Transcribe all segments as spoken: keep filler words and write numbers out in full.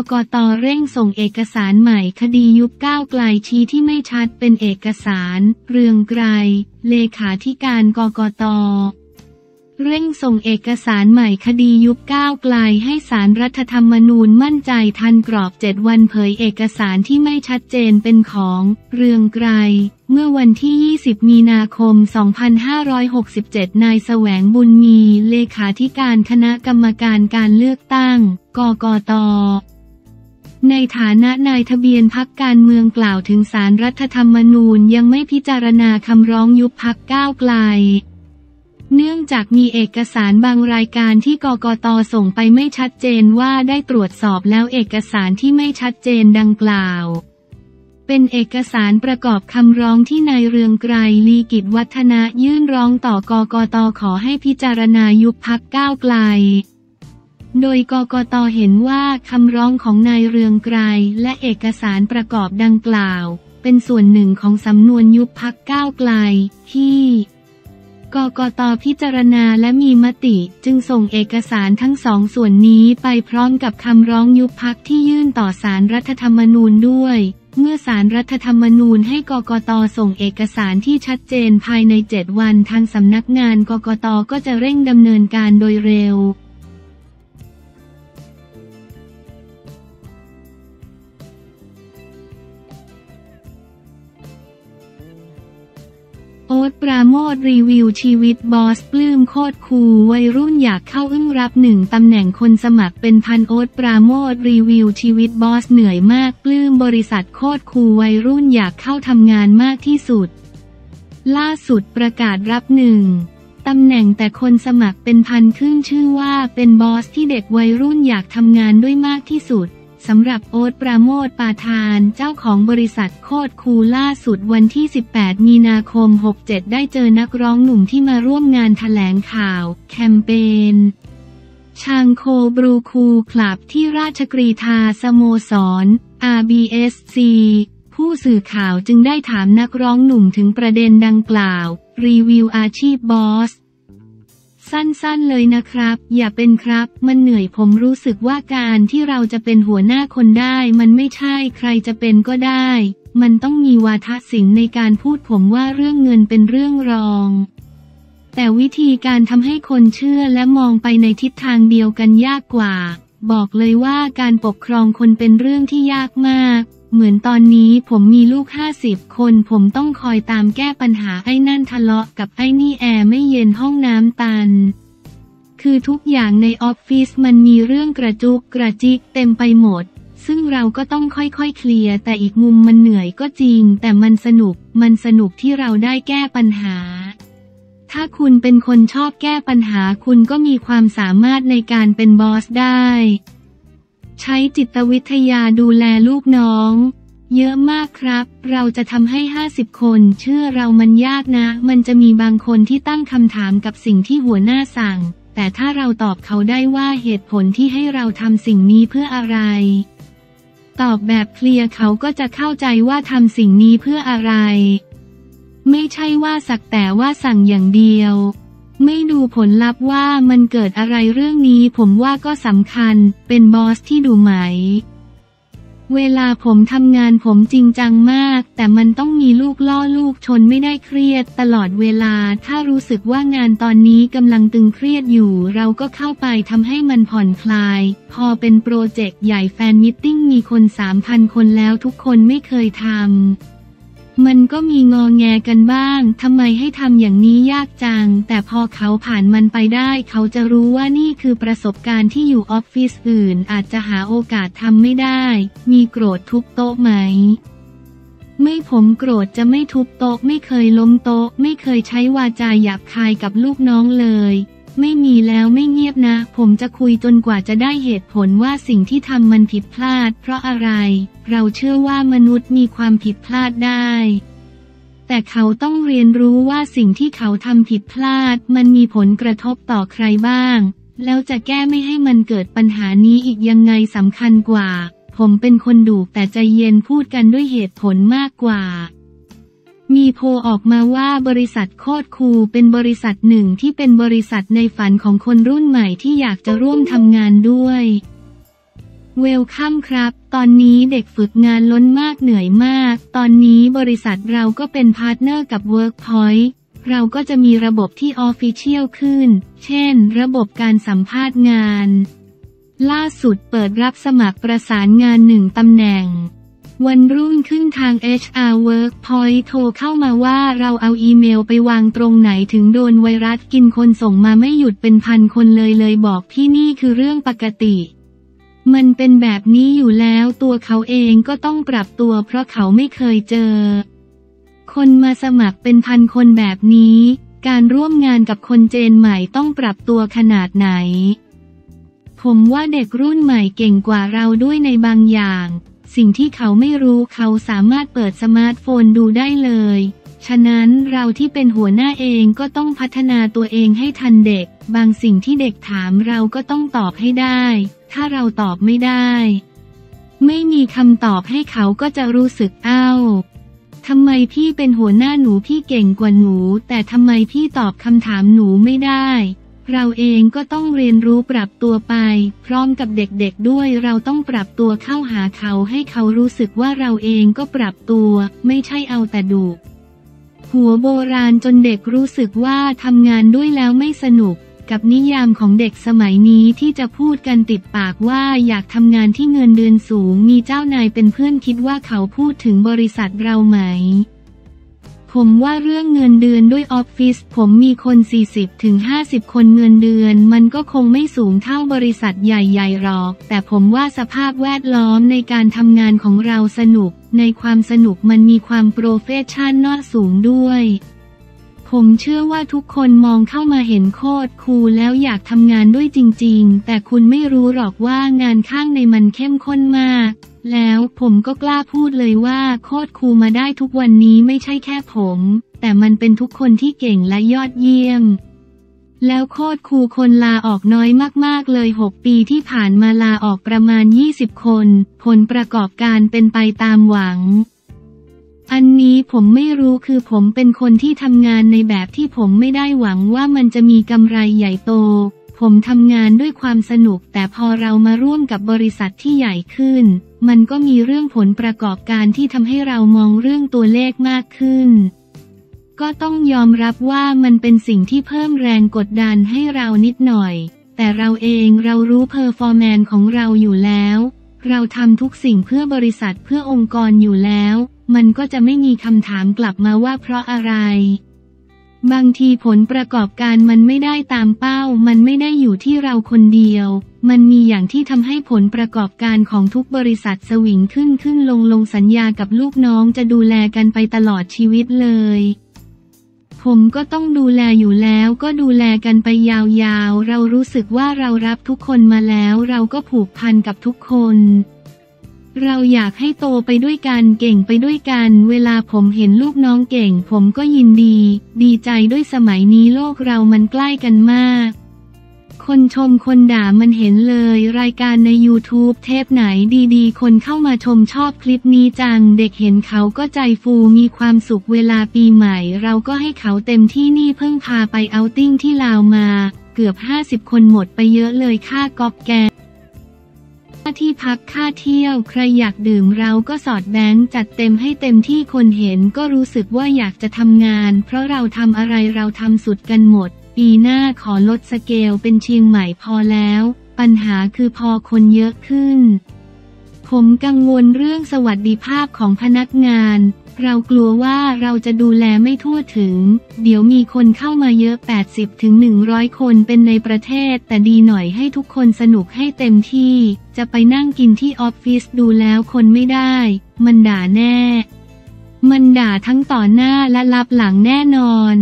กต.เร่งส่งเอกสารใหม่คดียุบก้าวไกลชี้ที่ไม่ชัดเป็นเอกสารเรืองไกรเลขาธิการกกต.เร่งส่งเอกสารใหม่คดียุบก้าวไกลให้ศาลรัฐธรรมนูญมั่นใจทันกรอบเจ็ดวันเผยเอกสารที่ไม่ชัดเจนเป็นของเรืองไกรเมื่อวันที่ยี่สิบมีนาคมสองพันห้าร้อยหกสิบเจ็ดนายแสวงบุญมีเลขาธิการคณะกรรมการการเลือกตั้งกกต.ในฐานะนายทะเบียนพรรคการเมืองกล่าวถึงศาลรัฐธรรมนูญยังไม่พิจารณาคำร้องยุบพรรคก้าวไกลเนื่องจากมีเอกสารบางรายการที่กกต.ส่งไปไม่ชัดเจนว่าได้ตรวจสอบแล้วเอกสารที่ไม่ชัดเจนดังกล่าวเป็นเอกสารประกอบคำร้องที่นายเรืองไกรลีกิจวัฒนะยื่นร้องต่อกกต.ขอให้พิจารณายุบพรรคก้าวไกลโดยกกต.เห็นว่าคำร้องของนายเรืองไกรและเอกสารประกอบดังกล่าวเป็นส่วนหนึ่งของสำนวนยุบพรรคก้าวไกลที่กกต.พิจารณาและมีมติจึงส่งเอกสารทั้งสองส่วนนี้ไปพร้อมกับคำร้องยุบพรรคที่ยื่นต่อศาลรัฐธรรมนูญด้วยเมื่อศาลรัฐธรรมนูญให้กกต.ส่งเอกสารที่ชัดเจนภายในเจ็ดวันทางสำนักงานกกต.ก็จะเร่งดำเนินการโดยเร็วโอ๊ตปราโมชรีวิวชีวิตบอสปลื้มโคตรคูลวัยรุ่นอยากเข้าอึ้งรับหนึ่งตำแหน่งคนสมัครเป็นพันโอ๊ตปราโมชรีวิวชีวิตบอสเหนื่อยมากปลื้มบริษัทโคตรคูลวัยรุ่นอยากเข้าทำงานมากที่สุดล่าสุดประกาศรับหนึ่งตำแหน่งแต่คนสมัครเป็นพันขึ้นชื่อว่าเป็นบอสที่เด็กวัยรุ่นอยากทำงานด้วยมากที่สุดสำหรับโอ๊ตปราโมชปาทานเจ้าของบริษัทโคตรคูลล่าสุดวันที่สิบแปดมีนาคมหกเจ็ดได้เจอนักร้องหนุ่มที่มาร่วมงานแถลงข่าวแคมเปญชางโคบรูคูลคลับที่ราชกรีฑาสโมสร อาร์ บี เอส ซี ผู้สื่อข่าวจึงได้ถามนักร้องหนุ่มถึงประเด็นดังกล่าวรีวิวอาชีพบอสสั้นๆเลยนะครับอย่าเป็นครับมันเหนื่อยผมรู้สึกว่าการที่เราจะเป็นหัวหน้าคนได้มันไม่ใช่ใครจะเป็นก็ได้มันต้องมีวาทศิลป์ในการพูดผมว่าเรื่องเงินเป็นเรื่องรองแต่วิธีการทำให้คนเชื่อและมองไปในทิศทางเดียวกันยากกว่าบอกเลยว่าการปกครองคนเป็นเรื่องที่ยากมากเหมือนตอนนี้ผมมีลูกห้าสิบคนผมต้องคอยตามแก้ปัญหาไอ้นั่นทะเลาะกับไอ้นี่แอร์ไม่เย็นห้องน้ำตันคือทุกอย่างในออฟฟิศมันมีเรื่องกระจุกกระจิกเต็มไปหมดซึ่งเราก็ต้องค่อยๆเคลียร์แต่อีกมุมมันเหนื่อยก็จริงแต่มันสนุกมันสนุกที่เราได้แก้ปัญหาถ้าคุณเป็นคนชอบแก้ปัญหาคุณก็มีความสามารถในการเป็นบอสได้ใช้จิตวิทยาดูแลลูกน้องเยอะมากครับเราจะทำให้ห้าสิบคนเชื่อเรามันยากนะมันจะมีบางคนที่ตั้งคำถามกับสิ่งที่หัวหน้าสั่งแต่ถ้าเราตอบเขาได้ว่าเหตุผลที่ให้เราทำสิ่งนี้เพื่ออะไรตอบแบบเคลียร์เขาก็จะเข้าใจว่าทำสิ่งนี้เพื่ออะไรไม่ใช่ว่าสักแต่ว่าสั่งอย่างเดียวไม่ดูผลลัพธ์ว่ามันเกิดอะไรเรื่องนี้ผมว่าก็สำคัญเป็นบอสที่ดูไหมเวลาผมทำงานผมจริงจังมากแต่มันต้องมีลูกล่อลูกชนไม่ได้เครียดตลอดเวลาถ้ารู้สึกว่างานตอนนี้กำลังตึงเครียดอยู่เราก็เข้าไปทำให้มันผ่อนคลายพอเป็นโปรเจกต์ใหญ่แฟนมิทติ้งมีคน สามพัน คนแล้วทุกคนไม่เคยทำมันก็มีงอแงกันบ้างทำไมให้ทำอย่างนี้ยากจังแต่พอเขาผ่านมันไปได้เขาจะรู้ว่านี่คือประสบการณ์ที่อยู่ออฟฟิศอื่นอาจจะหาโอกาสทำไม่ได้มีโกรธทุบโต๊ะไหมไม่ผมโกรธจะไม่ทุบโต๊ะไม่เคยล้มโต๊ะไม่เคยใช้วาจาหยาบคายกับลูกน้องเลยไม่มีแล้วไม่เงียบนะผมจะคุยจนกว่าจะได้เหตุผลว่าสิ่งที่ทำมันผิดพลาดเพราะอะไรเราเชื่อว่ามนุษย์มีความผิดพลาดได้แต่เขาต้องเรียนรู้ว่าสิ่งที่เขาทำผิดพลาดมันมีผลกระทบต่อใครบ้างแล้วจะแก้ไม่ให้มันเกิดปัญหานี้อีกยังไงสำคัญกว่าผมเป็นคนดุแต่ใจเย็นพูดกันด้วยเหตุผลมากกว่ามีโพลออกมาว่าบริษัทโคตรคูลเป็นบริษัทหนึ่งที่เป็นบริษัทในฝันของคนรุ่นใหม่ที่อยากจะร่วมทำงานด้วยเวลคัมครับ ตอนนี้เด็กฝึกงานล้นมากเหนื่อยมาก ตอนนี้บริษัทเราก็เป็นพาร์ทเนอร์กับ Workpoint เราก็จะมีระบบที่ออฟฟิเชียลขึ้น เช่น ระบบการสัมภาษณ์งาน ล่าสุดเปิดรับสมัครประสานงานหนึ่งตำแหน่ง วันรุ่งขึ้นทาง เอช อาร์ Workpoint โทรเข้ามาว่าเราเอาอีเมลไปวางตรงไหนถึงโดนไวรัสกินคนส่งมาไม่หยุดเป็นพันคนเลยเลยบอกพี่นี่คือเรื่องปกติมันเป็นแบบนี้อยู่แล้วตัวเขาเองก็ต้องปรับตัวเพราะเขาไม่เคยเจอคนมาสมัครเป็นพันคนแบบนี้การร่วมงานกับคนเจนใหม่ต้องปรับตัวขนาดไหนผมว่าเด็กรุ่นใหม่เก่งกว่าเราด้วยในบางอย่างสิ่งที่เขาไม่รู้เขาสามารถเปิดสมาร์ทโฟนดูได้เลยฉะนั้นเราที่เป็นหัวหน้าเองก็ต้องพัฒนาตัวเองให้ทันเด็กบางสิ่งที่เด็กถามเราก็ต้องตอบให้ได้ถ้าเราตอบไม่ได้ไม่มีคำตอบให้เขาก็จะรู้สึกอ้าวทำไมพี่เป็นหัวหน้าหนูพี่เก่งกว่าหนูแต่ทำไมพี่ตอบคำถามหนูไม่ได้เราเองก็ต้องเรียนรู้ปรับตัวไปพร้อมกับเด็กๆด้วยเราต้องปรับตัวเข้าหาเขาให้เขารู้สึกว่าเราเองก็ปรับตัวไม่ใช่เอาแต่ดุหัวโบราณจนเด็กรู้สึกว่าทำงานด้วยแล้วไม่สนุกกับนิยามของเด็กสมัยนี้ที่จะพูดกันติดปากว่าอยากทำงานที่เงินเดือนสูงมีเจ้านายเป็นเพื่อนคิดว่าเขาพูดถึงบริษัทเราไหมผมว่าเรื่องเงินเดือนด้วยออฟฟิศผมมีคน สี่สิบถึงห้าสิบ คนเงินเดือนมันก็คงไม่สูงเท่าบริษัทใหญ่ๆหรอกแต่ผมว่าสภาพแวดล้อมในการทำงานของเราสนุกในความสนุกมันมีความโปรเฟชชั่นสูงด้วยผมเชื่อว่าทุกคนมองเข้ามาเห็นโคตรคูลแล้วอยากทำงานด้วยจริงๆแต่คุณไม่รู้หรอกว่างานข้างในมันเข้มข้นมากแล้วผมก็กล้าพูดเลยว่าโคตรคูลมาได้ทุกวันนี้ไม่ใช่แค่ผมแต่มันเป็นทุกคนที่เก่งและยอดเยี่ยมแล้วโคตรคูลคนลาออกน้อยมากๆเลยหกปีที่ผ่านมาลาออกประมาณยี่สิบคนผลประกอบการเป็นไปตามหวังอันนี้ผมไม่รู้คือผมเป็นคนที่ทำงานในแบบที่ผมไม่ได้หวังว่ามันจะมีกำไรใหญ่โตผมทำงานด้วยความสนุกแต่พอเรามาร่วมกับบริษัทที่ใหญ่ขึ้นมันก็มีเรื่องผลประกอบการที่ทำให้เรามองเรื่องตัวเลขมากขึ้นก็ต้องยอมรับว่ามันเป็นสิ่งที่เพิ่มแรงกดดันให้เรานิดหน่อยแต่เราเองเรารู้เพอร์ฟอร์แมนซ์ของเราอยู่แล้วเราทำทุกสิ่งเพื่อบริษัทเพื่อองค์กรอยู่แล้วมันก็จะไม่มีคำถามกลับมาว่าเพราะอะไรบางทีผลประกอบการมันไม่ได้ตามเป้ามันไม่ได้อยู่ที่เราคนเดียวมันมีอย่างที่ทำให้ผลประกอบการของทุกบริษัทสวิงขึ้นขึ้นลงลงสัญญากับลูกน้องจะดูแลกันไปตลอดชีวิตเลยผมก็ต้องดูแลอยู่แล้วก็ดูแลกันไปยาวๆเรารู้สึกว่าเรารับทุกคนมาแล้วเราก็ผูกพันกับทุกคนเราอยากให้โตไปด้วยกันเก่งไปด้วยกันเวลาผมเห็นลูกน้องเก่งผมก็ยินดีดีใจด้วยสมัยนี้โลกเรามันใกล้กันมากคนชมคนด่ามันเห็นเลยรายการใน ยูทูบ เทปไหนดีๆคนเข้ามาชมชอบคลิปนี้จังเด็กเห็นเขาก็ใจฟูมีความสุขเวลาปีใหม่เราก็ให้เขาเต็มที่นี่เพิ่งพาไปเอาท์ติ้งที่ลาวมาเกือบห้าสิบคนหมดไปเยอะเลยค่าก๊อบแกค่าที่พักค่าเที่ยวใครอยากดื่มเราก็สอดแบงค์จัดเต็มให้เต็มที่คนเห็นก็รู้สึกว่าอยากจะทำงานเพราะเราทำอะไรเราทำสุดกันหมดปีหน้าขอลดสเกลเป็นเชียงใหม่พอแล้วปัญหาคือพอคนเยอะขึ้นผมกังวลเรื่องสวัสดิภาพของพนักงานเรากลัวว่าเราจะดูแลไม่ทั่วถึงเดี๋ยวมีคนเข้ามาเยอะ แปดสิบถึงหนึ่งร้อย คนเป็นในประเทศแต่ดีหน่อยให้ทุกคนสนุกให้เต็มที่จะไปนั่งกินที่ออฟฟิศดูแล้วคนไม่ได้มันด่าแน่มันด่าทั้งต่อหน้าและลับหลังแน่นอน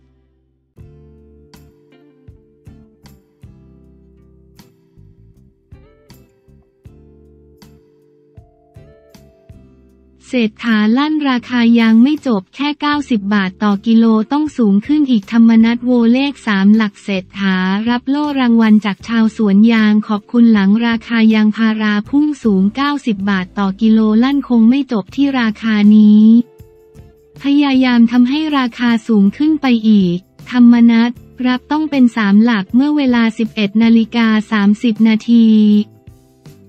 เศรษฐาลั่นราคายางไม่จบแค่เก้าสิบบาทต่อกิโลต้องสูงขึ้นอีกธรรมนัสโวเลขสามหลักเศรษฐารับโล่รางวัลจากชาวสวนยางขอบคุณหลังราคายางพาราพุ่งสูงเก้าสิบบาทต่อกิโลลั่นคงไม่จบที่ราคานี้พยายามทำให้ราคาสูงขึ้นไปอีกธรรมนัสรับต้องเป็นสามหลักเมื่อเวลา สิบเอ็ดนาฬิกาสามสิบนาที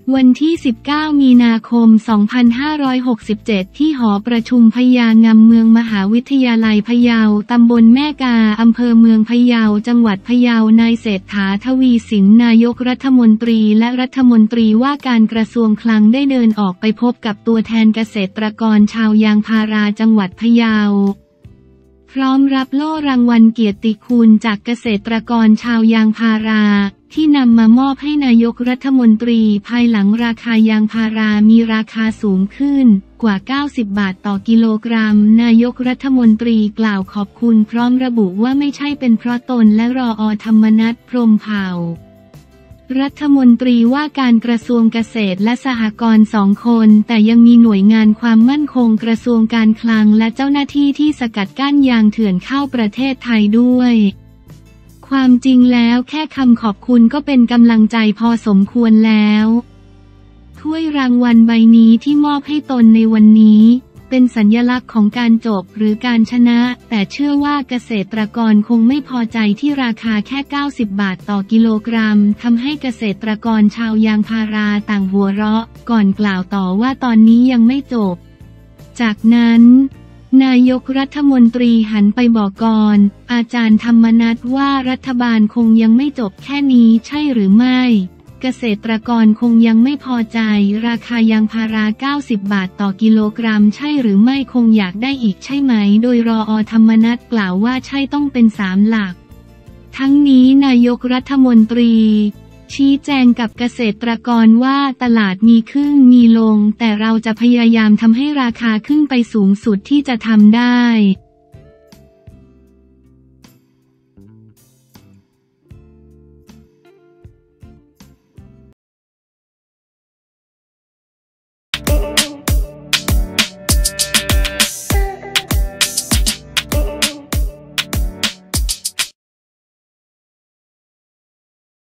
วันที่ สิบเก้า มีนาคม สองพันห้าร้อยหกสิบเจ็ด ที่หอประชุมพญางำเมืองมหาวิทยาลัยพะเยา ตำบลแม่กา อำเภอเมืองพะเยา จังหวัดพะเยา นายเศรษฐา ทวีสิน นายกรัฐมนตรีและรัฐมนตรีว่าการกระทรวงคลังได้เดินออกไปพบกับตัวแทนเกษตรกรชาวยางพาราจังหวัดพะเยาพร้อมรับโล่รางวัลเกียรติคุณจากเกษตรกรชาวยางพาราที่นำมามอบให้นายกรัฐมนตรีภายหลังราคายางพารามีราคาสูงขึ้นกว่า เก้าสิบ บาทต่อกิโลกรัมนายกรัฐมนตรีกล่าวขอบคุณพร้อมระบุว่าไม่ใช่เป็นเพราะตนและรอ.ธรรมนัส พรหมเผ่ารัฐมนตรีว่าการกระทรวงเกษตรและสหกรณ์สองคนแต่ยังมีหน่วยงานความมั่นคงกระทรวงการคลังและเจ้าหน้าที่ที่สกัดกั้นยางเถื่อนเข้าประเทศไทยด้วยความจริงแล้วแค่คำขอบคุณก็เป็นกำลังใจพอสมควรแล้วถ้วยรางวัลใบนี้ที่มอบให้ตนในวันนี้เป็นสัญลักษณ์ของการจบหรือการชนะแต่เชื่อว่าเกษตรกรคงไม่พอใจที่ราคาแค่เก้าสิบบาทต่อกิโลกรัมทำให้เกษตรกรชาวยางพาราต่างหัวเราะก่อนกล่าวต่อว่าตอนนี้ยังไม่จบจากนั้นนายกรัฐมนตรีหันไปบอกกรอาจารย์ธรรมนัสว่ารัฐบาลคงยังไม่จบแค่นี้ใช่หรือไม่เกษตรกรคงยังไม่พอใจราคายางพาราเก้าสิบบาทต่อกิโลกรัมใช่หรือไม่คงอยากได้อีกใช่ไหมโดยรอ.ธรรมนัสกล่าวว่าใช่ต้องเป็นสามหลักทั้งนี้นายกรัฐมนตรีชี้แจงกับเกษตรกรว่าตลาดมีขึ้นมีลงแต่เราจะพยายามทำให้ราคาขึ้นไปสูงสุดที่จะทำได้